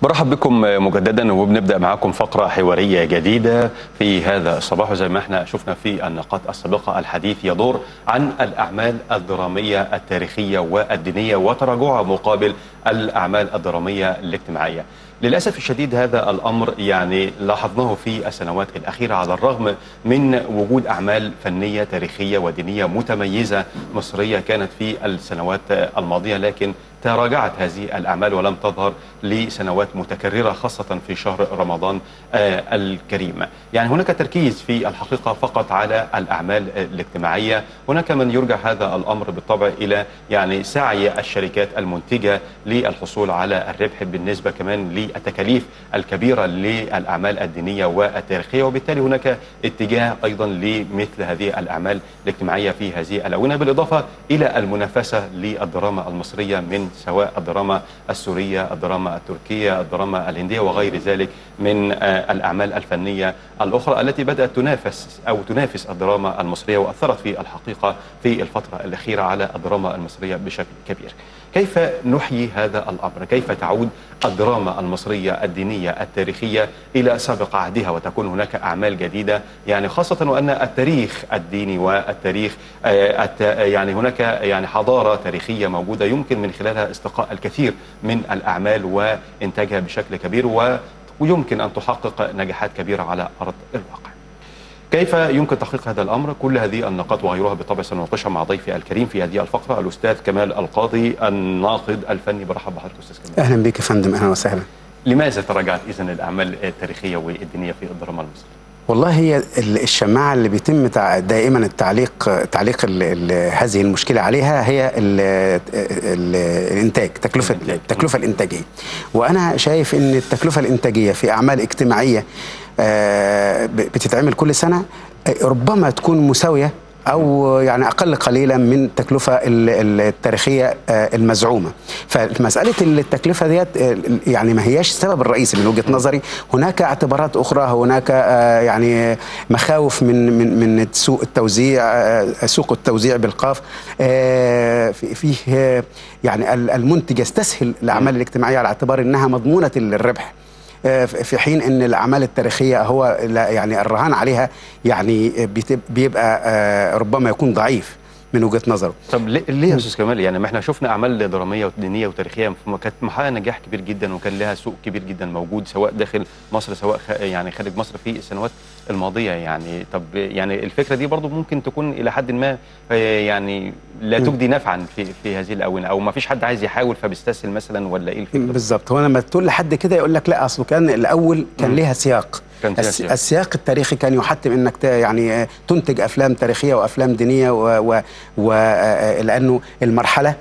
برحب بكم مجددا وبنبدأ معاكم فقرة حوارية جديدة في هذا الصباح. وزي ما احنا شفنا في النقاط السابقة الحديث يدور عن الأعمال الدرامية التاريخية والدينية وتراجعها مقابل الأعمال الدرامية الاجتماعية. للأسف الشديد هذا الأمر يعني لاحظناه في السنوات الأخيرة، على الرغم من وجود أعمال فنية تاريخية ودينية متميزة مصرية كانت في السنوات الماضية، لكن تراجعت هذه الأعمال ولم تظهر لسنوات متكررة، خاصة في شهر رمضان الكريم. يعني هناك تركيز في الحقيقة فقط على الأعمال الاجتماعية. هناك من يرجع هذا الأمر بالطبع إلى يعني سعي الشركات المنتجة للحصول على الربح، بالنسبة كمان للتكاليف الكبيرة للأعمال الدينية والتاريخية، وبالتالي هناك اتجاه أيضا لمثل هذه الأعمال الاجتماعية في هذه الآونة، بالإضافة إلى المنافسة للدراما المصرية من سواء الدراما السورية، الدراما التركية، الدراما الهندية وغير ذلك من الأعمال الفنية الأخرى التي بدأت تنافس الدراما المصرية، وأثرت في الحقيقة في الفترة الأخيرة على الدراما المصرية بشكل كبير. كيف نحيي هذا الأمر؟ كيف تعود الدراما المصرية الدينية التاريخية إلى سابق عهدها وتكون هناك أعمال جديدة، يعني خاصة وأن التاريخ الديني والتاريخ يعني هناك يعني حضارة تاريخية موجودة يمكن من خلالها استقاء الكثير من الأعمال وإنتاجها بشكل كبير، ويمكن أن تحقق نجاحات كبيرة على أرض الواقع. كيف يمكن تحقيق هذا الأمر؟ كل هذه النقاط وغيرها بالطبع سنناقشها مع ضيفي الكريم في هذه الفقرة، الأستاذ كمال القاضي الناقد الفني. برحب بحضرتك أستاذ كمال. أهلا بك يا فندم، أهلا وسهلا. لماذا تراجعت إذن الأعمال التاريخية والدينية في الدراما المصرية؟ والله هي الشماعة اللي بيتم دائما تعليق هذه المشكلة عليها هي الإنتاج، التكلفة الإنتاجية. وأنا شايف أن التكلفة الإنتاجية في أعمال اجتماعية بتتعمل كل سنة ربما تكون مساوية أو يعني أقل قليلا من التكلفة التاريخية المزعومة. فمسألة التكلفة ديت يعني ما هياش السبب الرئيسي من وجهة نظري. هناك اعتبارات أخرى، هناك يعني مخاوف من سوق التوزيع بالقاف. فيه يعني المنتج يستسهل الأعمال الاجتماعية على اعتبار أنها مضمونة للربح، في حين ان الاعمال التاريخيه هو يعني الرهان عليها يعني بيبقى ربما يكون ضعيف من وجهه نظره. طب ليه يا استاذ كمال؟ يعني ما احنا شفنا اعمال دراميه ودينيه وتاريخيه كانت محققه نجاح كبير جدا، وكان لها سوق كبير جدا موجود سواء داخل مصر سواء يعني خارج مصر في السنوات الماضيه. يعني طب يعني الفكره دي برضو ممكن تكون الى حد ما يعني لا تجدي نفعا في هذه الاونه، او ما فيش حد عايز يحاول فبيستسهل مثلا، ولا ايه الفكره؟ بالظبط. هو لما تقول لحد كده يقول لك لا، اصله كان الاول كان ليها سياق. السياق التاريخي كان يحتم انك يعني تنتج افلام تاريخيه وافلام دينيه، ولانه المرحله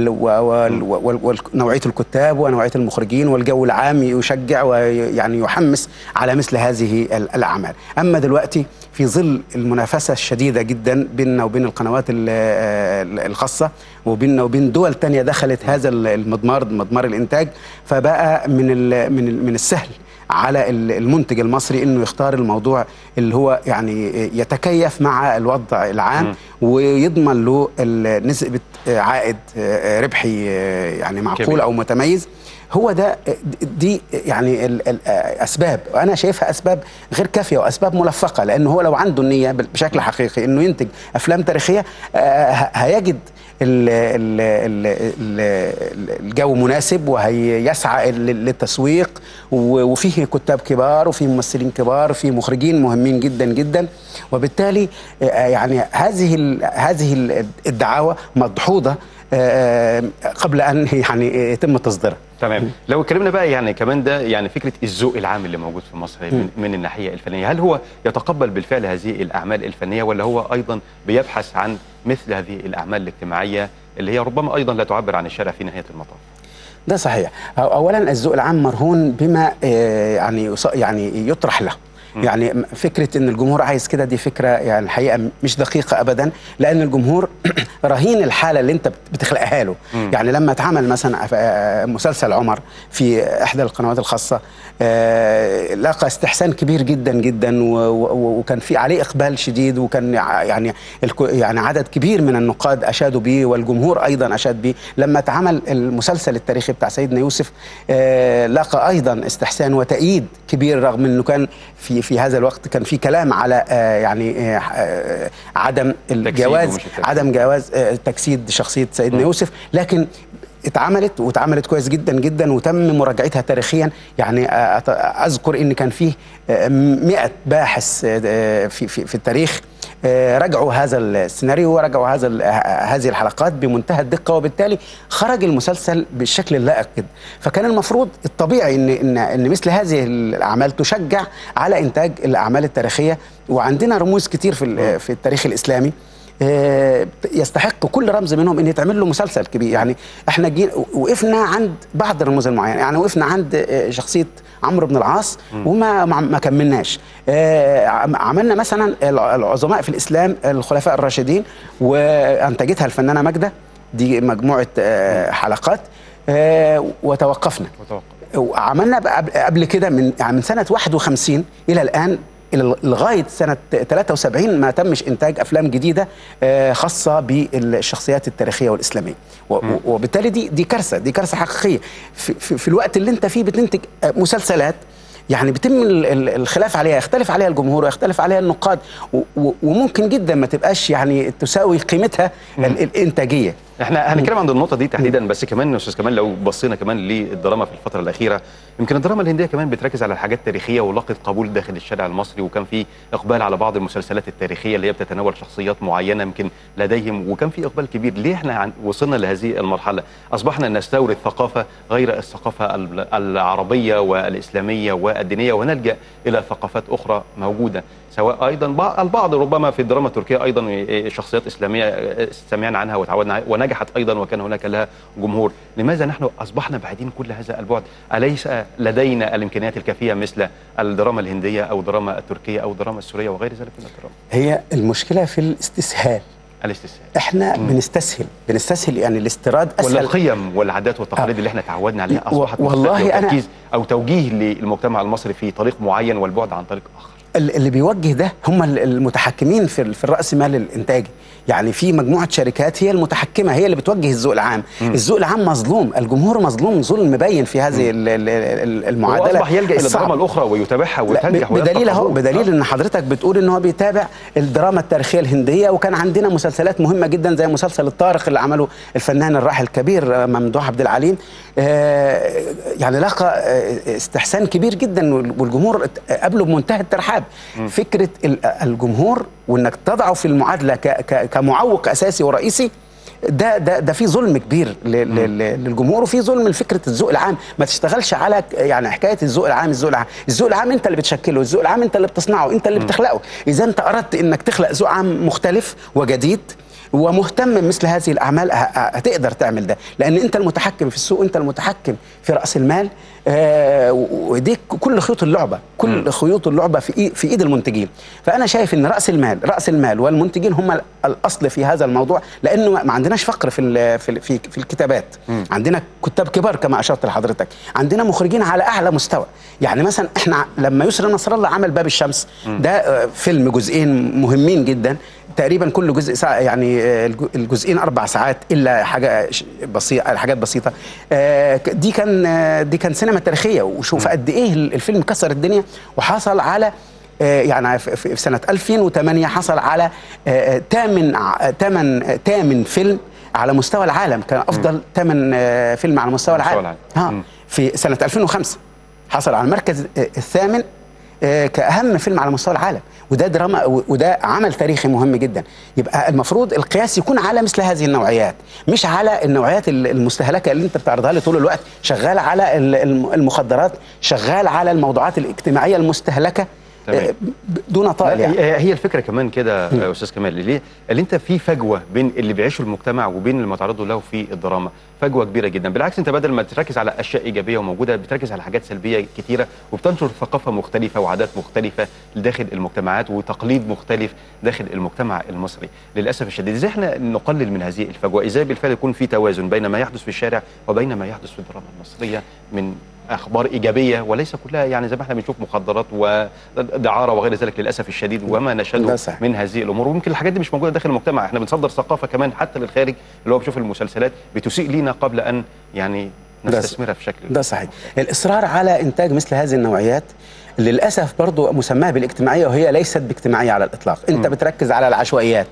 ونوعيه الكتاب ونوعيه المخرجين والجو العام يشجع ويعني يحمس على مثل هذه الاعمال. اما دلوقتي في ظل المنافسه الشديده جدا بيننا وبين القنوات الخاصه وبيننا وبين دول تانية دخلت هذا مضمار الانتاج، فبقى من السهل على المنتج المصري انه يختار الموضوع اللي هو يعني يتكيف مع الوضع العام ويضمن له نسبة عائد ربحي يعني معقول او متميز. هو دي يعني الاسباب، وانا شايفها اسباب غير كافيه واسباب ملفقه، لانه هو لو عنده النيه بشكل حقيقي انه ينتج افلام تاريخيه هيجد الجو مناسب وهيسعى للتسويق، وفيه كتاب كبار وفيه ممثلين كبار وفيه مخرجين مهمين جدا جدا، وبالتالي يعني هذه الدعاوى مدحوضة قبل أن يعني يتم تصديرها. تمام. لو اتكلمنا بقى يعني كمان ده يعني فكرة الذوق العام اللي موجود في مصر من الناحية الفنية، هل هو يتقبل بالفعل هذه الأعمال الفنية، ولا هو أيضا بيبحث عن مثل هذه الأعمال الاجتماعية اللي هي ربما أيضا لا تعبر عن الشارع في نهاية المطاف؟ ده صحيح. أولا الذوق العام مرهون بما يعني يطرح له. يعني فكره ان الجمهور عايز كده دي فكره يعني الحقيقه مش دقيقه ابدا، لان الجمهور رهين الحاله اللي انت بتخلقها له. يعني لما اتعمل مثلا مسلسل عمر في احدى القنوات الخاصه لقى استحسان كبير جدا جدا، وكان في عليه اقبال شديد، وكان يعني عدد كبير من النقاد اشادوا به والجمهور ايضا اشاد به. لما اتعمل المسلسل التاريخي بتاع سيدنا يوسف لقى ايضا استحسان وتأييد كبير، رغم انه كان في هذا الوقت كان في كلام على يعني عدم جواز تجسيد شخصيه سيدنا يوسف، لكن اتعملت كويس جدا جدا وتم مراجعتها تاريخيا. يعني اذكر ان كان فيه 100 باحث في التاريخ راجعوا هذا السيناريو ورجعوا هذه الحلقات بمنتهى الدقه، وبالتالي خرج المسلسل بالشكل اللائق جدا. فكان المفروض الطبيعي ان مثل هذه الاعمال تشجع على انتاج الاعمال التاريخيه، وعندنا رموز كتير في التاريخ الاسلامي يستحق كل رمز منهم ان يتعمل له مسلسل كبير. يعني احنا وقفنا عند بعض الرموز المعينه، يعني وقفنا عند شخصيه عمرو بن العاص وما كملناش. عملنا مثلا العظماء في الاسلام الخلفاء الراشدين وانتجتها الفنانه ماجده، دي مجموعه حلقات وتوقفنا. وعملنا قبل كده من سنه 51 الى الان لغايه سنه 73 ما تمش انتاج افلام جديده خاصه بالشخصيات التاريخيه والاسلاميه، وبالتالي دي كارثه حقيقيه في الوقت اللي انت فيه بتنتج مسلسلات يعني بيتم الخلاف عليها، يختلف عليها الجمهور ويختلف عليها النقاد، وممكن جدا ما تبقاش يعني تساوي قيمتها الانتاجيه. احنا هنتكلم عن النقطه دي تحديدا، بس كمان يا استاذ كمان لو بصينا كمان للدراما في الفتره الاخيره، يمكن الدراما الهنديه كمان بتركز على الحاجات التاريخيه ولقت قبول داخل الشارع المصري، وكان في اقبال على بعض المسلسلات التاريخيه اللي هي بتتناول شخصيات معينه يمكن لديهم، وكان في اقبال كبير. ليه احنا وصلنا لهذه المرحله؟ اصبحنا نستورد ثقافه غير الثقافه العربيه والاسلاميه والدينيه، ونلجا الى ثقافات اخرى موجوده، سواء ايضا البعض ربما في الدراما التركيه ايضا شخصيات اسلاميه سمعنا عنها وتعودنا عليها ونجحت ايضا وكان هناك لها جمهور. لماذا نحن اصبحنا بعيدين كل هذا البعد؟ اليس لدينا الامكانيات الكافيه مثل الدراما الهنديه او الدراما التركيه او الدراما السوريه وغير ذلك من الدراما؟ هي المشكله في الاستسهال. احنا بنستسهل يعني الاستيراد اسهل، ولا القيم والعادات والتقاليد اللي احنا تعودنا عليها اصبحت والله تركيز او توجيه للمجتمع المصري في طريق معين والبعد عن طريق اخر. اللي بيوجه ده هم المتحكمين في الرأس مال الانتاجي. يعني في مجموعه شركات هي المتحكمه، هي اللي بتوجه الذوق العام. الذوق العام مظلوم، الجمهور مظلوم ظلم مبين في هذه المعادله. واصبح يلجا الى الدراما الاخرى ويتابعها وتنجح. بدليل ان حضرتك بتقول ان هو بيتابع الدراما التاريخيه الهنديه، وكان عندنا مسلسلات مهمه جدا زي مسلسل الطارق اللي عمله الفنان الراحل الكبير ممدوح عبد العليم، يعني لقى استحسان كبير جدا والجمهور قبله بمنتهى الترحاب. فكره الجمهور وانك تضعه في المعادله كمعوق اساسي ورئيسي، ده في ظلم كبير للجمهور، وفي ظلم لفكره الذوق العام. ما تشتغلش على يعني حكايه الذوق العام. الذوق العام انت اللي بتشكله، الذوق العام انت اللي بتصنعه، انت اللي بتخلقه. اذا انت اردت انك تخلق ذوق عام مختلف وجديد ومهتم مثل هذه الاعمال هتقدر تعمل ده، لان انت المتحكم في السوق، انت المتحكم في راس المال، ودي كل خيوط اللعبه، كل خيوط اللعبه في ايد المنتجين. فانا شايف ان راس المال والمنتجين هم الاصل في هذا الموضوع، لانه ما عندناش فقر في الكتابات. عندنا كتاب كبار كما اشرت لحضرتك، عندنا مخرجين على اعلى مستوى. يعني مثلا احنا لما يسرى نصر الله عمل باب الشمس، ده فيلم جزئين مهمين جدا، تقريبا كل جزء ساعة، يعني الجزئين 4 ساعات الا حاجات بسيطه. دي كان سينما تاريخيه، وشوف قد ايه الفيلم كسر الدنيا، وحصل على يعني في سنه 2008 حصل على ثامن فيلم على مستوى العالم، كان افضل 8 فيلم على مستوى العالم. في سنه 2005 حصل على المركز الثامن كأهم فيلم على مستوى العالم، وده دراما وده عمل تاريخي مهم جدا. يبقى المفروض القياس يكون على مثل هذه النوعيات، مش على النوعيات المستهلكه اللي انت بتعرضها لي طول الوقت. شغال على المخدرات، شغال على الموضوعات الاجتماعيه المستهلكه، دون طائل يعني. هي الفكره كمان كده يا استاذ كمال، ليه اللي انت في فجوه بين اللي بيعيشه المجتمع وبين اللي متعرض له في الدراما، فجوه كبيره جدا. بالعكس انت بدل ما تركز على اشياء ايجابيه وموجوده، بتركز على حاجات سلبيه كتيره، وبتنشر ثقافه مختلفه وعادات مختلفه داخل المجتمعات وتقليد مختلف داخل المجتمع المصري. للاسف الشديد ازاي احنا نقلل من هذه الفجوه؟ ازاي بالفعل يكون في توازن بين ما يحدث في الشارع وبين ما يحدث في الدراما المصريه من اخبار ايجابيه، وليس كلها يعني زي ما احنا بنشوف مخدرات ودعاره وغير ذلك للاسف الشديد، وما نشهده من هذه الامور. ويمكن الحاجات دي مش موجوده داخل المجتمع، احنا بنصدر ثقافه كمان حتى للخارج، اللي هو بيشوف المسلسلات بتسيء لينا قبل ان يعني نستثمرها في شكل. ده صحيح. الاصرار على انتاج مثل هذه النوعيات للاسف برضو مسماها بالاجتماعيه، وهي ليست باجتماعيه على الاطلاق. انت بتركز على العشوائيات،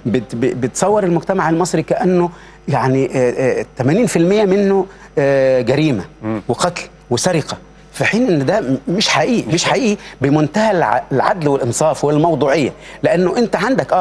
بتصور المجتمع المصري كانه يعني 80% منه جريمه وقتل وسرقه، في حين ان ده مش حقيقي، مش حقيقي بمنتهى العدل والانصاف والموضوعيه. لانه انت عندك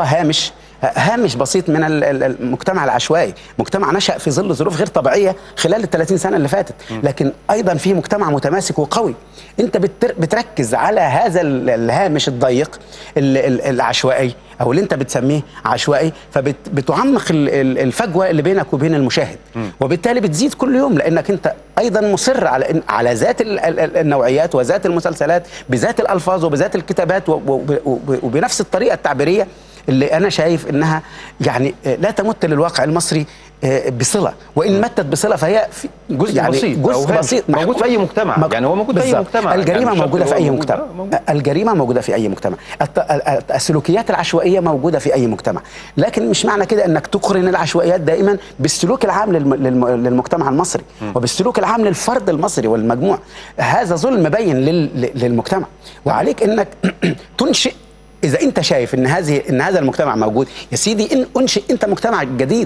هامش بسيط من المجتمع العشوائي، مجتمع نشأ في ظل ظروف غير طبيعيه خلال ال30 سنه اللي فاتت، لكن ايضا في مجتمع متماسك وقوي. انت بتركز على هذا الهامش الضيق العشوائي، او اللي انت بتسميه عشوائي، فبتعمق الفجوه اللي بينك وبين المشاهد، وبالتالي بتزيد كل يوم، لانك انت ايضا مصر على ذات النوعيات وذات المسلسلات بذات الالفاظ وبذات الكتابات وبنفس الطريقه التعبيريه اللي أنا شايف إنها يعني لا تمت للواقع المصري بصلة، وإن متت بصلة فهي في جزء يعني جزء بسيط موجود في أي مجتمع، يعني هو موجود في أي مجتمع. الجريمة يعني موجودة في أي مجتمع، الجريمة موجودة في أي مجتمع، السلوكيات العشوائية موجودة في أي مجتمع، لكن مش معنى كده أنك تقرن العشوائيات دائما بالسلوك العام للمجتمع المصري وبالسلوك العام للفرد المصري والمجموع. هذا ظلم مبين للمجتمع، وعليك أنك تنشئ. إذا أنت شايف إن هذا المجتمع موجود، يا سيدي أنشئ أنت مجتمع جديد.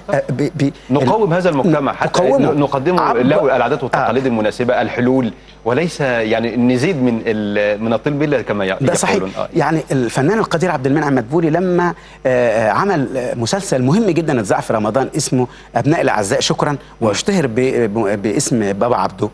نقوم هذا المجتمع حتى نقدمه له العادات والتقاليد المناسبة، الحلول، وليس يعني نزيد من الطين بلة كما يقولون. ده صحيح. يعني الفنان القدير عبد المنعم مدبولي لما عمل مسلسل مهم جدا اتذاع في رمضان اسمه أبناء الأعزاء شكرا، واشتهر باسم بابا عبده،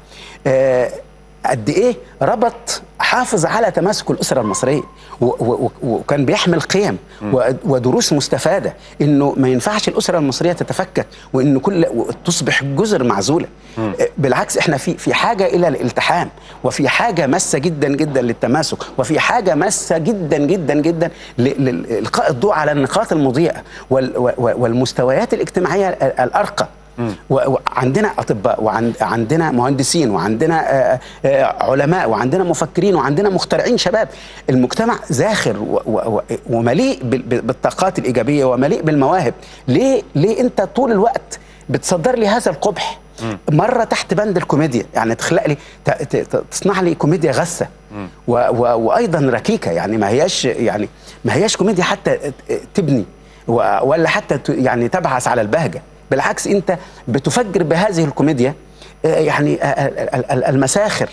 قد ايه ربط حافظ على تماسك الاسره المصريه، وكان بيحمل قيم ودروس مستفاده، انه ما ينفعش الاسره المصريه تتفكك، وانه تصبح جزر معزوله. بالعكس احنا في حاجه الى الالتحام، وفي حاجه ماسه جدا جدا للتماسك، وفي حاجه ماسه جدا جدا جدا لإلقاء الضوء على النقاط المضيئه والمستويات الاجتماعيه الارقى. وعندنا اطباء، وعندنا مهندسين، وعندنا علماء، وعندنا مفكرين، وعندنا مخترعين شباب. المجتمع زاخر ومليء بالطاقات الايجابيه ومليء بالمواهب. ليه انت طول الوقت بتصدر لي هذا القبح؟ مره تحت بند الكوميديا، يعني تخلق لي تصنع لي كوميديا غثه وايضا ركيكه، يعني ما هياش كوميديا حتى تبني ولا حتى يعني تبعث على البهجه. بالعكس انت بتفجر بهذه الكوميديا يعني المساخر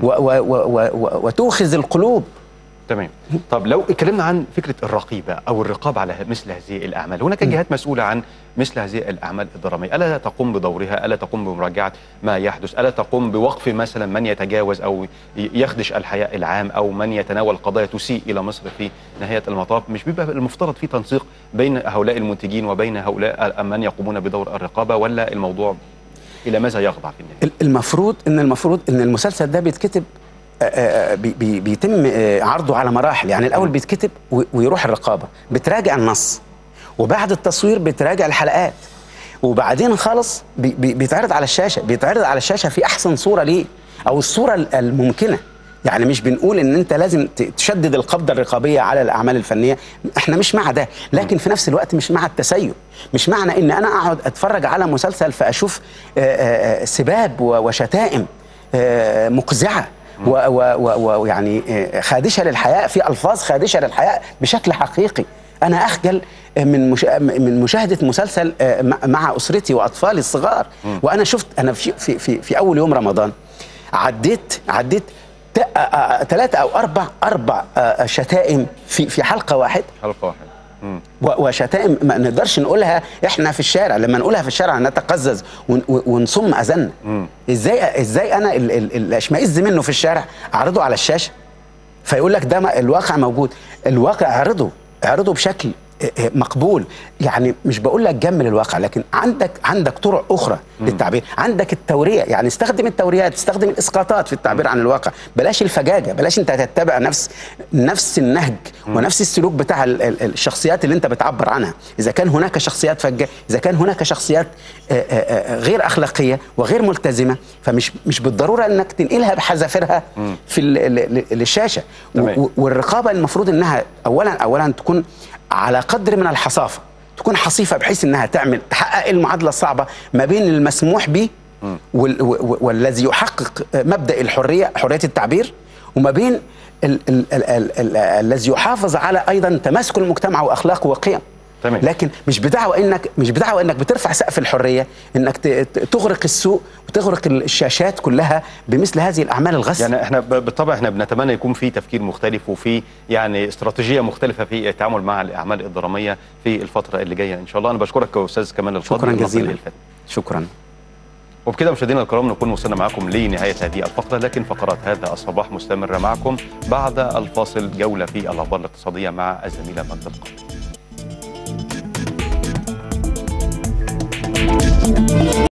وتوخذ القلوب. تمام. طب لو اتكلمنا عن فكره الرقيبه او الرقابه على مثل هذه الاعمال، هناك جهات مسؤوله عن مثل هذه الاعمال الدراميه، الا تقوم بدورها؟ الا تقوم بمراجعه ما يحدث؟ الا تقوم بوقف مثلا من يتجاوز او يخدش الحياء العام، او من يتناول قضايا تسيء الى مصر في نهايه المطاف؟ مش بيبقى المفترض في تنسيق بين هؤلاء المنتجين وبين هؤلاء من يقومون بدور الرقابه، ولا الموضوع الى ماذا يخضع في النهايه؟ المفروض ان المسلسل ده بيتكتب بيتم عرضه على مراحل. يعني الاول بيتكتب ويروح الرقابه بتراجع النص، وبعد التصوير بتراجع الحلقات، وبعدين خالص بيتعرض على الشاشه، في احسن صوره ليه او الصوره الممكنه. يعني مش بنقول ان انت لازم تشدد القبضه الرقابيه على الاعمال الفنيه، احنا مش مع ده، لكن في نفس الوقت مش مع التسيب. مش معنى ان انا اقعد اتفرج على مسلسل فاشوف سباب وشتائم مقزعه ويعني خادشه للحياء، في الفاظ خادشه للحياء بشكل حقيقي. انا اخجل من مشاهده مسلسل مع اسرتي واطفالي الصغار. وانا شفت، انا في اول يوم رمضان عديت 3 أو 4 شتائم في حلقه واحده. وشتائم ما نقدرش نقولها احنا في الشارع، لما نقولها في الشارع نتقزز ونصم اذاننا. ازاي انا اللي اشمئز منه في الشارع اعرضه على الشاشه؟ فيقول لك ده الواقع موجود. الواقع اعرضه بشكل مقبول. يعني مش بقول لك جمل الواقع، لكن عندك طرق اخرى للتعبير. عندك التوريه، يعني استخدم التوريات، استخدم الاسقاطات في التعبير عن الواقع. بلاش الفجاجه، بلاش انت تتبع نفس النهج ونفس السلوك بتاع الشخصيات اللي انت بتعبر عنها. اذا كان هناك شخصيات فجه، اذا كان هناك شخصيات غير اخلاقيه وغير ملتزمه، فمش بالضروره انك تنقلها بحذافيرها في للشاشه. والرقابه المفروض انها اولا تكون على قدر من الحصافة، تكون حصيفة بحيث انها تحقق المعادلة الصعبة ما بين المسموح به والذي يحقق مبدأ الحرية، حرية التعبير، وما بين الذي يحافظ على ايضا تماسك المجتمع واخلاقه وقيم. تمام. لكن مش بدعوى انك بترفع سقف الحريه، انك تغرق السوق وتغرق الشاشات كلها بمثل هذه الاعمال الغث. يعني احنا بالطبع احنا بنتمنى يكون في تفكير مختلف وفي يعني استراتيجيه مختلفه في التعامل مع الاعمال الدراميه في الفتره اللي جايه ان شاء الله. انا بشكرك يا استاذ كمال الفضل. شكرا جزيلا. شكرا. وبكده مشاهدينا الكرام نكون وصلنا معكم لنهايه هذه الفقره، لكن فقرات هذا الصباح مستمره معكم بعد الفاصل. جوله في الاخبار الاقتصاديه مع الزميله مجد القاضي.